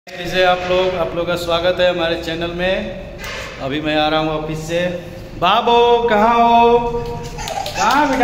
कैसे आप लोग का स्वागत है हमारे चैनल में। अभी मैं आ रहा हूँ ऑफिस से। बाबू कहाँ हो? कहाँ बेटा?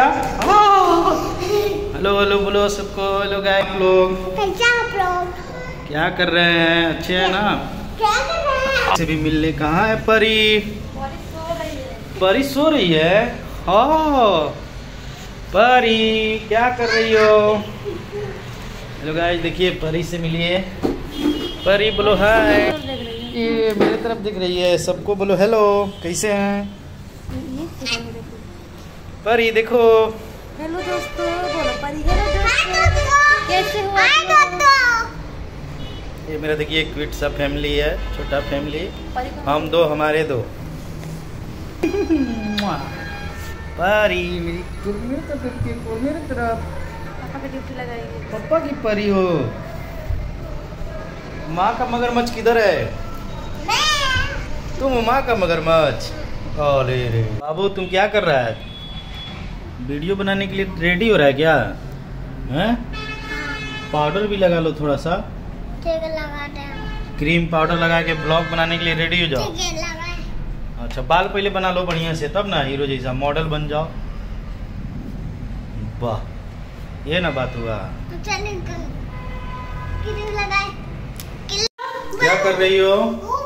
हेलो हेलो बोलो सबको। हेलो गाइस, आप लोग क्या कर रहे हैं? अच्छे हैं ना? से भी मिलने कहाँ है परी? परी सो रही है। हाँ परी क्या कर रही हो? हेलो गाइस, देखिए परी से मिलिए। परी बोलो हाय। ये मेरे तरफ दिख रही है, सबको बोलो हेलो। कैसे हैं परी? देखो हेलो दोस्तों, बोलो परी। हेलो दोस्तों, कैसे हो आप लोग? ये मेरा देखिए क्विट सा फैमिली है, छोटा फैमिली। हम दो, हमारे दो। परी मेरी तरफ पापा की ड्यूटी लगाएंगे। पापा की परी हो। माँ का मगरमच्छ किधर है? तुम माँ का मगरमच्छ। अरे रे बाबू, तुम क्या कर रहा है? वीडियो बनाने के लिए रेडी हो रहा है क्या? हैं? पाउडर भी लगा लो थोड़ा सा। लगा दे। क्रीम पाउडर लगा के ब्लॉग बनाने के लिए रेडी हो जाओ। अच्छा, बाल पहले बना लो बढ़िया से, तब ना हीरो जैसा मॉडल बन जाओ। वाह, ये ना बात हुआ। क्या कर रही हो?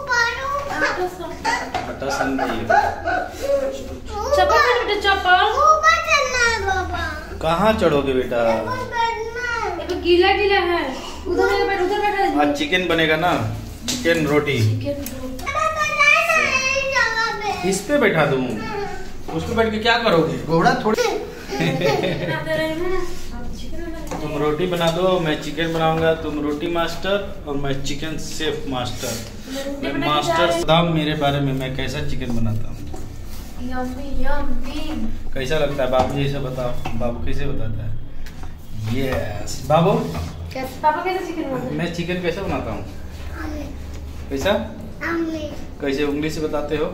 आटा सान रही हो। कहाँ चढ़ोगे बेटा? गीला गीला है। उधर आज चिकन बनेगा ना, चिकन रोटी। इस पे बैठा दूँ? उस पे बैठ के क्या करोगे? घोड़ा थोड़ी। तुम रोटी बना दो, मैं चिकन बनाऊंगा। तुम रोटी मास्टर और मैं चिकन शेफ मास्टर। मैं मास्टर। बताओ मेरे बारे में, मैं कैसा चिकन बनाता हूँ। कैसा लगता है बाबू जी से बताओ। बाबू कैसे बताता है? यस बाबू, पापा कैसे चिकन बनाते हैं? मैं चिकन कैसे बनाता हूँ? कैसा? कैसे उंगली से बताते हो?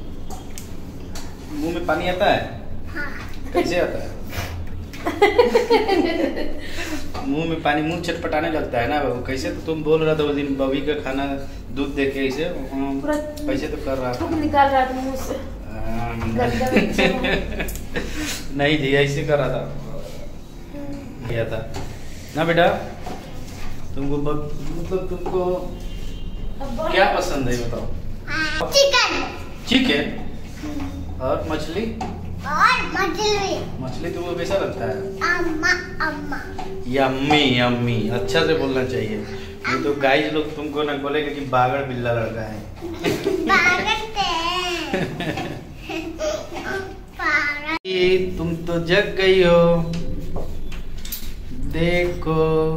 मुंह में पानी आता है? कैसे आता है? मुंह में पानी, मुंह चटपटाने लगता है ना। कैसे तो तुम बोल रहा था उस दिन बबी का खाना दूध दे के ऐसे कैसे तो कर रहा था। निकाल रहा था मुंह से। नहीं जी, ऐसे कर रहा था। किया था ना बेटा। तुमको मतलब तुमको क्या पसंद है बताओ? चिकन और मछली। मछली तुमको कैसा लगता है? Yummy yummy. अच्छा से बोलना चाहिए, नहीं तो गाइस लोग तुमको ना बोलेगा कि बागड़ बिल्ला लड़का है। तुम तो जग गई हो, देखो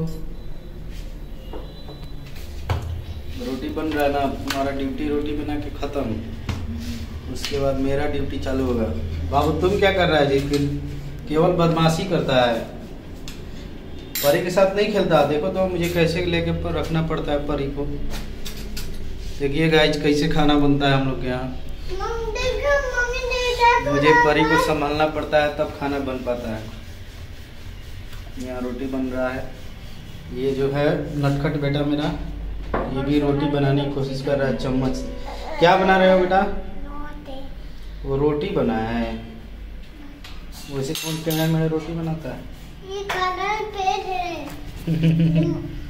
रोटी बन रहा है ना। तुम्हारा ड्यूटी रोटी बना के खत्म, उसके बाद मेरा ड्यूटी चालू होगा। बाबू तुम क्या कर रहा है जी? फिर केवल बदमाशी करता है, परी के साथ नहीं खेलता। देखो तो मुझे कैसे लेके रखना पड़ता है परी को। देखिए गाइस कैसे खाना बनता है हम लोग के यहाँ। मुझे परी को संभालना पड़ता है तब खाना बन पाता है। यहाँ रोटी बन रहा है। ये जो है नटखट बेटा मेरा, ये भी रोटी बनाने की कोशिश कर रहा है चम्मच से। क्या बना रहे हो बेटा? वो रोटी बनाया है। वैसे कौन टेढ़ा मेढ़ा रोटी बनाता है? ये खाना पेट है।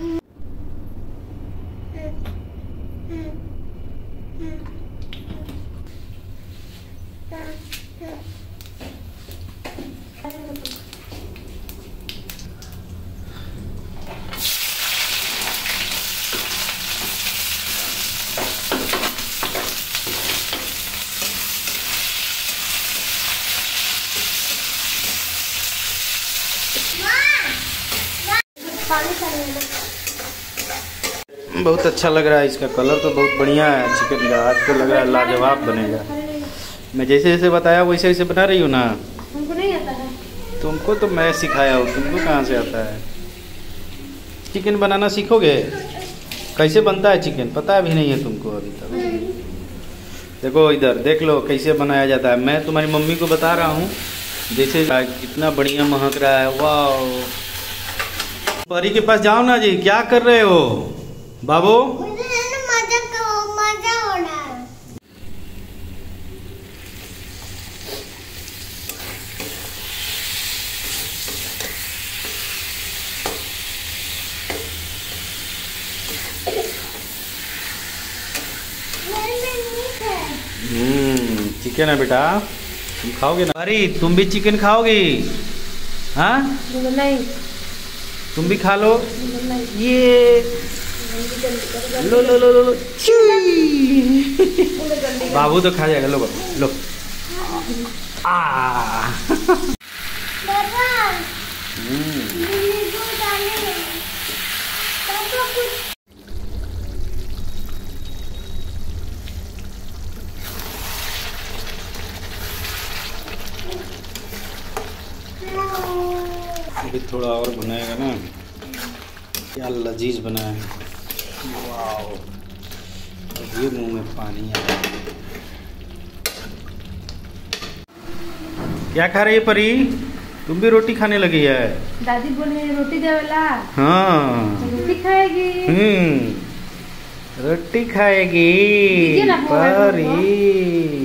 बहुत अच्छा लग रहा है, इसका कलर तो बहुत बढ़िया है चिकन का। आज तो लग रहा है लाजवाब बनेगा। मैं जैसे जैसे बताया वैसे वैसे बना रही हूँ ना। तुमको नहीं आता है? तुमको तो मैं सिखाया हूँ, तुमको कहाँ से आता है? चिकन बनाना सीखोगे? कैसे बनता है चिकन पता भी नहीं है तुमको अभी तक। देखो इधर देख लो कैसे बनाया जाता है। मैं तुम्हारी मम्मी को बता रहा हूँ जैसे। कितना बढ़िया महक रहा है, वाह। परी के पास जाओ ना जी। क्या कर रहे हो बाबू? चिकन है बेटा, तुम खाओगे ना? अरे तुम भी चिकन खाओगी? हाँ नहीं, तुम भी खा लो। ये लो लो लो लो लो। बाबू तो खा जाएगा। लो लो। अभी थोड़ा और बनाएगा ना, क्या लजीज बना है। वाओ, ये मुंह में पानी आ रहा है। क्या खा रही है परी? तुम भी रोटी खाने लगी है? दादी बोले रोटी देवेला। हाँ, रोटी खाएगी। रोटी खाएगी परी।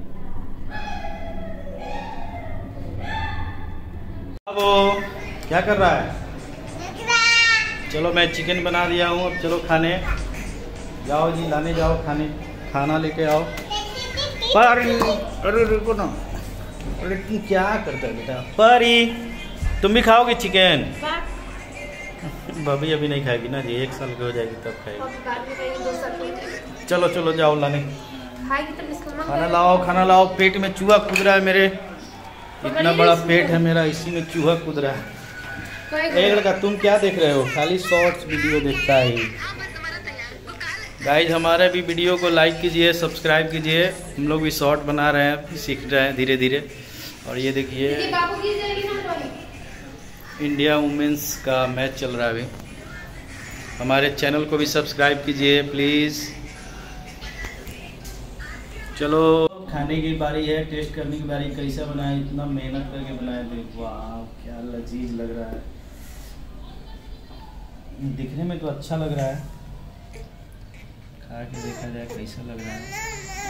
अब क्या कर रहा है? चलो मैं चिकन बना दिया हूँ, अब चलो खाने जाओ जी, लाने जाओ खाने, खाना लेके आओ। परी, अरे रुको ना, अरे तुम क्या करता है बेटा? परी, तुम भी खाओगे चिकन? भाभी अभी नहीं खाएगी ना जी, 1 साल की हो जाएगी तब खाएगी। चलो चलो जाओ लाने, खाना लाओ, खाना लाओ। पेट में चूहा कूद रहा है मेरे, इतना बड़ा पेट है मेरा, इसी में चूहा कूद रहा है। लड़का तुम क्या देख रहे हो? खाली शॉर्ट्स वीडियो देखता है। गाइज हमारे भी वीडियो को लाइक कीजिए, सब्सक्राइब कीजिए। हम लोग भी शॉर्ट बना रहे हैं, सीख रहे हैं धीरे धीरे। और ये देखिए इंडिया वुमेन्स का मैच चल रहा है अभी। हमारे चैनल को भी सब्सक्राइब कीजिए प्लीज़। चलो खाने की बारी है, टेस्ट करने की बारी। कैसा बनाया, इतना मेहनत करके बनाया। देखो वाह, क्या लजीज लग रहा है, दिखने में तो अच्छा लग रहा है, खा के देखा जाए कैसा लग रहा है।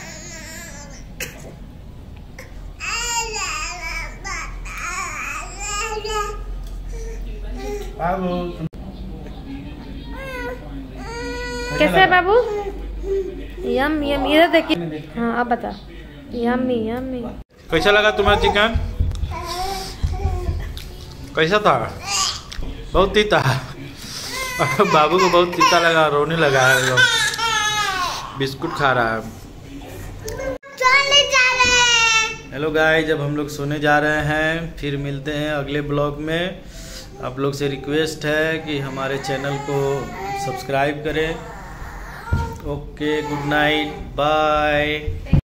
बाबू कैसा है बाबू? यम यम, इधर देखिए। हाँ अब बता। Yummy yummy. कैसा लगा तुम्हें चिकन? कैसा था? बहुत तीता। बाबू को बहुत तीता लगा, रोने लगा है, लोग बिस्कुट खा रहा है। हेलो गाइस, जब हम लोग सोने जा रहे हैं, फिर मिलते हैं अगले ब्लॉग में। आप लोग से रिक्वेस्ट है कि हमारे चैनल को सब्सक्राइब करें। Okay, good night, bye.